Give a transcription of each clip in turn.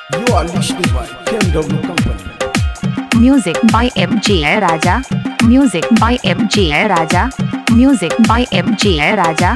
You are listening by KMW Company. Music by MJ Raja. Music by MJ Raja. Music by MJ Raja.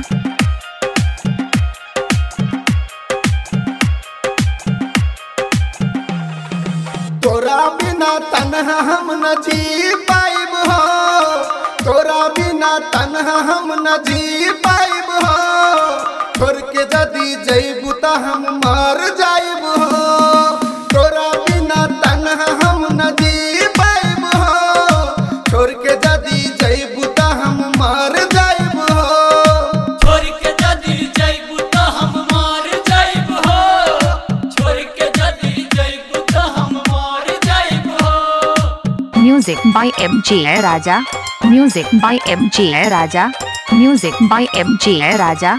तोरा बिना तन्हा हम न जी पाइब हो, तोरा बिना तन्हा हम न जी पाइब हो, छोड़ के जदी जइबू त हम मर जाइब हो। तोरा बिना तन्हा हम न जी पाइब हो, छोड़ के जदी जइबू त हम मर जाइब हो। छोड़ के जदी जइबू त हम मर जाइब हो, छोड़ के जदी जइबू त हम मर जाइब हो। Music by MJ Raja. Music by MJ Raja. Music by MJ Raja.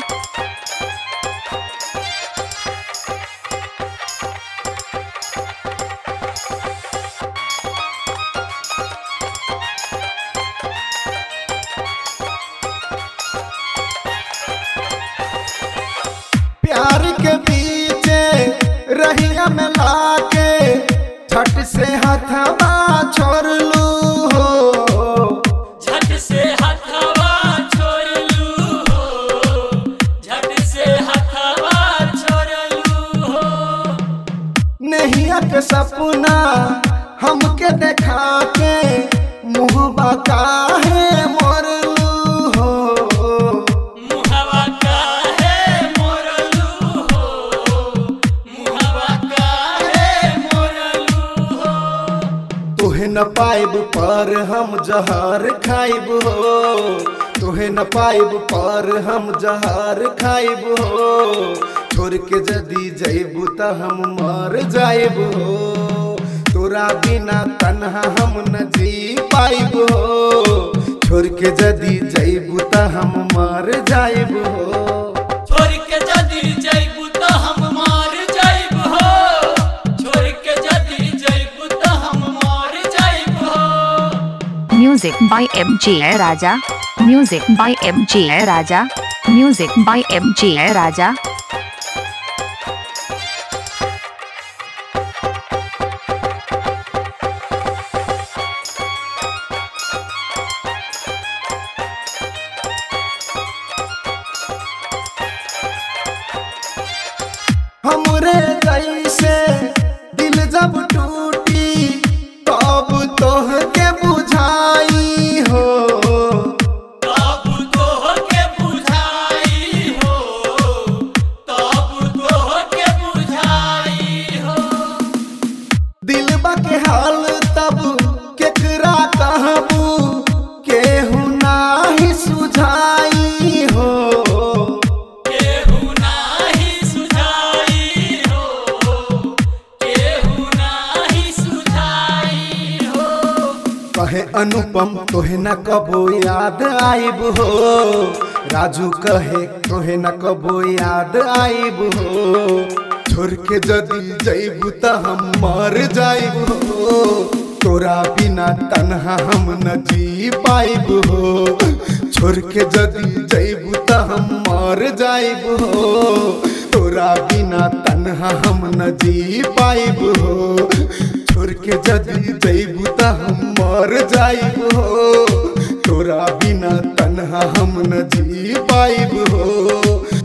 प्यार के पीछे रहिया में लाके झट से हथवा छोड़ लू हो, झट से हथवा छोड़ लू हो, झट से हथवा छोड़ लू हो। नैया के सपना हमके देखा के मुँहबा काहे मोर लू हो। मुहवा काहे मोरलू हो, मुहवा काहे मोरलू हो। तोहे न पाइब पर हम जहर खाइब हो, तोहे न पाइब पर हम जहर खाइब हो, छोड़ के जदी जइबू त हम मर जाइब हो। तोरा बिना तन्हा हम न जी पाइब हो, छोड़ के जदी जइबू त हम मर जाइब हो। छोड़ के जदी जइबू त हम मर जाइब हो, छोड़ के जदी जइबू त हम मर जाइब हो। Music by MJ Raja. Music by MJ Raja. Music by MJ Raja. हमरे जैसे दिल जब टूटी तब तोहके बुझाई हो। तब तोहके बुझाई हो, तब तोहके बुझाई हो। दिलबा के हाल तब केकरा कहबू, केहू नाही सुझाई हो। केहू नाही सुझाई हो, केहू नाही सुझाई हो। कहे अनुपम तोहे न कबो याद आइब हो, राजू कहे तोहे न कबो याद आइब हो, छोड़ के जदी जइबू त हम मर जाइब हो। तोरा बिना तन्हा हम न जी पाइब हो, छोड़ के जदी जइबू त हम मर जाइब हो। तोरा बिना तन्हा हम न जी पाइब हो, छोड़ के जदी जइबू त हम मर जाइब हो। तोरा बिना तन्हा हम न जी पाइब हो।